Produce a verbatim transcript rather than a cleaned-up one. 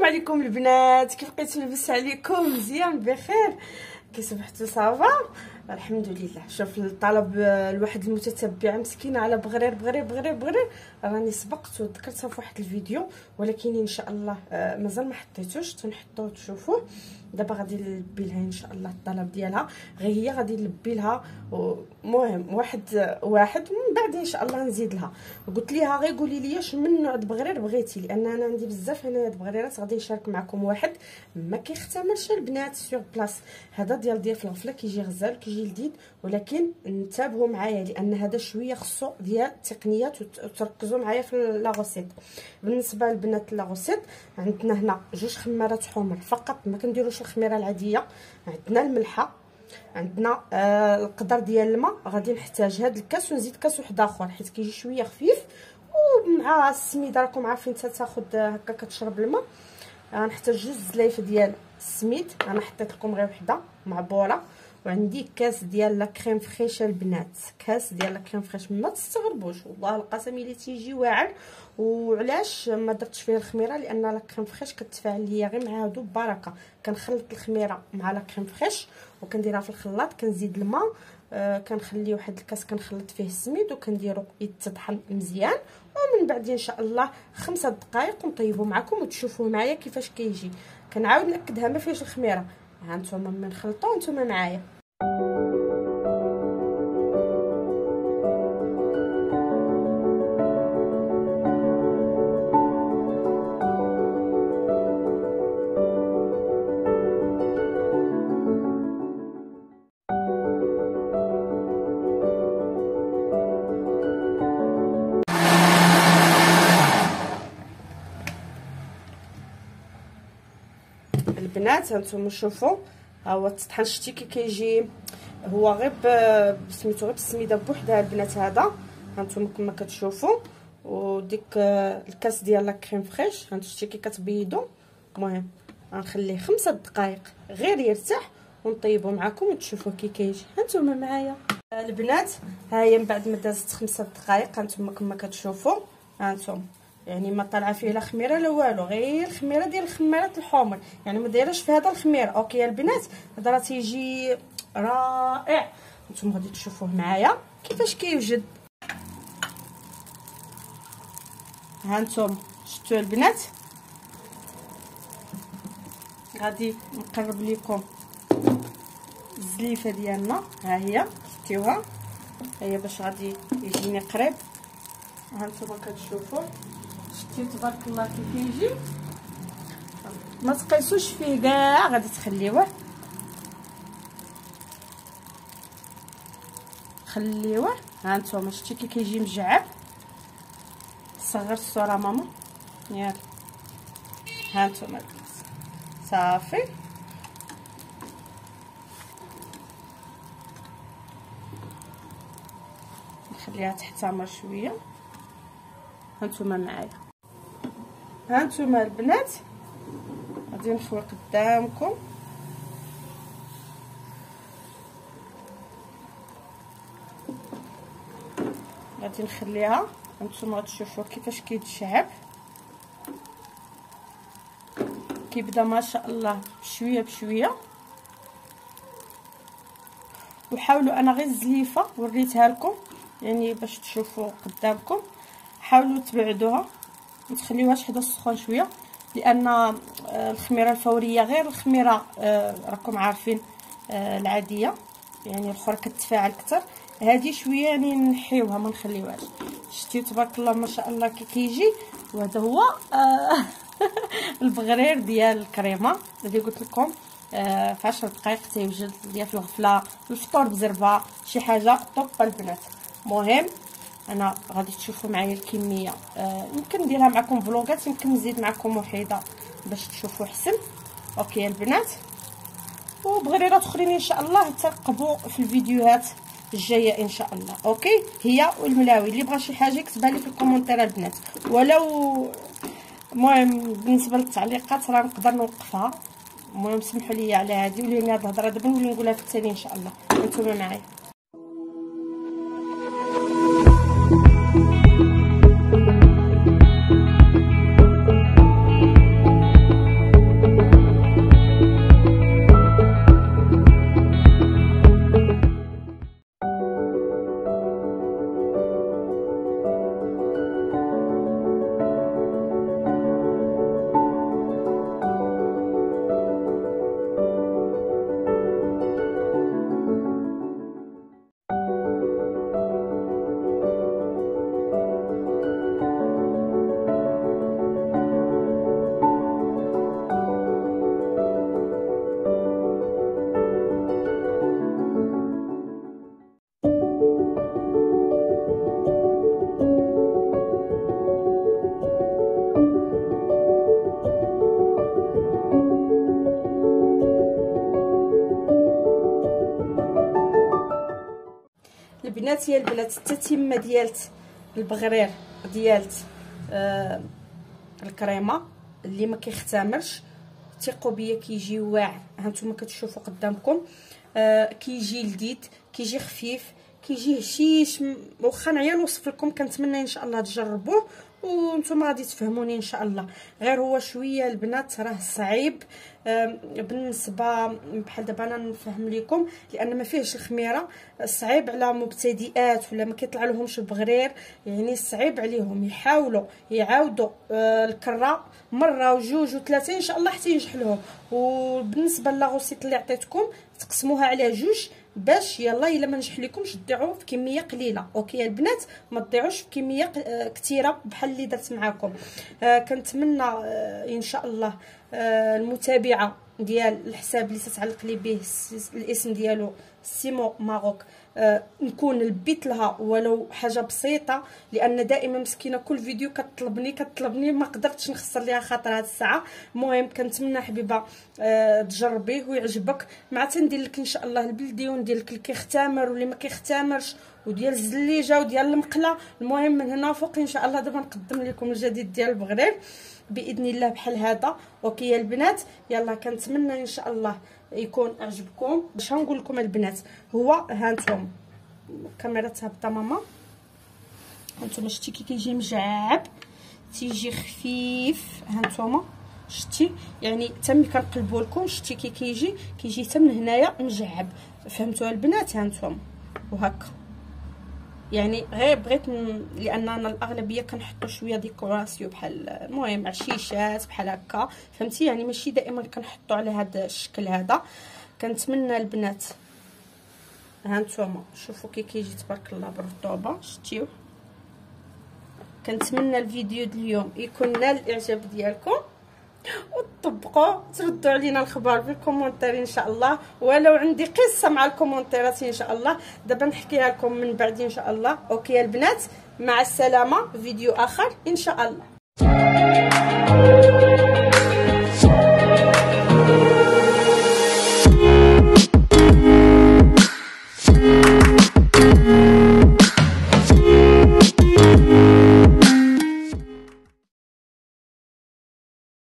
السلام عليكم البنات، كيف بقيتو؟ لاباس عليكم؟ مزيان بخير؟ كي صبحتوا صافا؟ الحمد لله. شوف الطلب الواحد المتتبعه مسكينه على بغرير بغرير بغرير بغرير، راني سبقت وذكرتها في واحد الفيديو، ولكن ان شاء الله مازال ما حطيتوش، تنحطوه تشوفوه. دابا غادي نلبي لها ان شاء الله الطلب ديالها، غير هي غادي نلبي لها. المهم واحد واحد من بعد ان شاء الله نزيد لها. قلت ليها غير قولي لي اش من نوع بغرير بغيتي، لان انا عندي بزاف هنايا بغريرات. غادي نشارك معكم واحد ما كيختمرش البنات سور بلاص. هذا ديال ضياف الغفله كيجي غزال كيجي لذيذ، ولكن انتبهوا معايا لان هذا شويه خصو ديال التقنيات وتركزوا معايا في لاغوسيط. بالنسبه للبنات لاغوسيط عندنا هنا جوج خمارات حمر فقط، ما كنديروش الخميره العاديه. عندنا الملحه، عندنا آه القدر ديال الماء. غادي نحتاج هذا الكاس ونزيد كاس واحد اخر حيت كيجي شويه خفيف، ومع السميده راكم عارفين تاخذ هكا كتشرب الماء. غنحتاج جوج زلايف ديال السميد، انا حطيت لكم غير وحده معبوره. وعندي كاس ديال لا كريم فريش البنات، كاس ديال لا كريم فريش. ما تستغربوش والله القسم الا تيجي واعر. وعلاش ما درتش فيه الخميره؟ لان لا كريم فريش كتفاعل ليا غير مع هادو ببركه. كنخلط الخميره مع لا كريم فريش وكنديرها في الخلاط، كنزيد الماء، آه كنخلي واحد الكاس كنخلط فيه السميد وكنديرو يتطحن مزيان. ومن بعد ان شاء الله خمسة دقائق ونطيبو معكم وتشوفوه معايا كيفاش كيجي. كنعاود ناكدها ما فيهش الخميره. ها نتوما من نخلطو نتوما معايا. البنات هانتوما شوفوا، ها هو التطحن. شتي كي كيجي هو غير بسميتو غير بالسميده بوحدها البنات. هذا هانتوما كما كتشوفوا. وديك الكاس ديال لا كريم فريش هانتو شتي كي كتبيضوا. المهم غنخليه خمسة دقائق غير يرتاح ونطيبوا معكم وتشوفوا كي كيجي. هانتوما معايا البنات. ها هي من بعد ما دازت خمسة دقائق هانتوما كما كتشوفوا. هانتوما يعني ما طالعه فيه لا خميره لا والو، غير الخميره ديال الخمارات الحمر، يعني ما دايرهش في هذا الخميره. اوكي يا البنات، هذا راه تيجي رائع. نتوما غادي تشوفوه معايا كيفاش كيوجد. ها نتوما شفتوا البنات. غادي نقرب لكم الزليفه ديالنا. ها هي شفتوها، ها هي باش غادي يجيني قريب. ها نتوما كتشوفوا شتي تبارك الله كيف يجي. ما تقيسوش فيه كاع، غادي تخليوه خليوه. ها نتوما شتي كي كيجي مجعب. صغر الصوره ماما ياك. ها نتوما صافي. نخليها تحتمر شويه. هانتوما معايا. هانتوما البنات غادي نخوي قدامكم. غادي نخليها. هانتوما غتشوفوا كيفاش كيتشعب. كيبدا ما شاء الله بشويه بشويه. وحاولوا، انا غير الزليفه وريتها لكم يعني باش تشوفوا قدامكم. حاولوا تبعدوها ما تخليوهاش حدا السخون شويه، لان الخميره الفوريه غير الخميره راكم عارفين العاديه، يعني الاخرى كتفاعل اكثر. هذه شويه يعني نحيوها ما نخليوهاش. شتي تبارك الله ما شاء الله كي كيجي. وهذا هو البغرير ديال الكريمه اللي قلت لكم في عشر دقائق تيوجد ديال الغفله. الفطور بزربه شي حاجه طوب البنات. مهم انا غادي تشوفوا معايا الكميه. آه يمكن نديرها معكم فلوغات، يمكن نزيد معكم وحيده باش تشوفوا احسن. اوكي البنات، وبغريرات اخرين ان شاء الله ترقبوا في الفيديوهات الجايه ان شاء الله. اوكي هي والملاوي. اللي بغى شي حاجه يكتبها لي في الكومونتير البنات، ولو المهم بالنسبه للتعليقات راه نقدر نوقفها. المهم سمحوا لي على هذه، ولينا هاد الهضره دابا نولي نقولها في الثاني ان شاء الله. انتم معايا. البنات يا البنات التتمه ديالت البغرير ديالت آه الكريمه اللي ما كيختمرش، ثقوا بيا كيجي واعر. هانتوما كتشوفوا قدامكم آه كيجي لذيذ، كيجي خفيف، كيجي هشيش. واخا نعيا نوصف لكم، كنتمنى ان شاء الله تجربوه وانتم غادي تفهموني ان شاء الله. غير هو شويه البنات راه صعيب بالنسبه بحال دابا انا نفهم لكم، لان ما فيهش الخميره. صعيب على مبتدئات ولا ما كيطلع لهمش البغرير، يعني صعيب عليهم. يحاولوا يعاودوا الكره مره وجوج وثلاثه ان شاء الله حتى ينجح لهم. وبالنسبه لاغوسيط اللي عطيتكم تقسموها على جوج باش يلا الا ما نجح لكمش تضيعوا في كميه قليله. اوكي يا البنات، ما تضيعوش في كميه كثيره بحال اللي درت معكم. آه كنتمنى آه ان شاء الله آه المتابعه ديال الحساب اللي تتعلق لي به الاسم ديالو سيمو ماروك آه نكون لبيت لها ولو حاجه بسيطه، لان دائما مسكينه كل فيديو كتطلبني كتطلبني ما قدرتش نخسر ليها خاطر هاد الساعه. المهم كنتمنى حبيبه آه تجربيه ويعجبك، مع تندير لك ان شاء الله البلدي وندير لك اللي كيختمر واللي ما كيختمرش وديال الزليجه وديال المقله. المهم من هنا فوق ان شاء الله دابا نقدم لكم الجديد ديال البغرير باذن الله بحال هذا. اوكي يا البنات، يلا كنتمنى ان شاء الله يكون عجبكم. باش نقول لكم البنات، هو هانتوما الكاميرا تهبط ماما، هانتوما شتي كي كيجي مجعب تيجي خفيف. هانتوما شتي يعني حتى ملي كنقلبوا لكم شتي كي كيجي كيجي حتى من هنايا مجعب. فهمتوا البنات؟ هانتوما وهكا يعني غير بغيت ن... لان انا الاغلبيه كنحطوا شويه ديكوراسيون بحال المهم عشيشات بحال هكا، فهمتي؟ يعني ماشي دائما كنحطوا على هذا الشكل هذا. كنتمنى البنات هانتوما شوفوا كي كيجي تبارك الله بالرطوبه شتيو. كنتمنى الفيديو ديال اليوم يكون نال الاعجاب ديالكم وتطبقوا تردوا علينا الخبر في الكومونتير ان شاء الله، ولو عندي قصه مع الكومونتيرات ان شاء الله دابا نحكيها لكم من بعد ان شاء الله. اوكي يا البنات، مع السلامه، فيديو اخر ان شاء الله.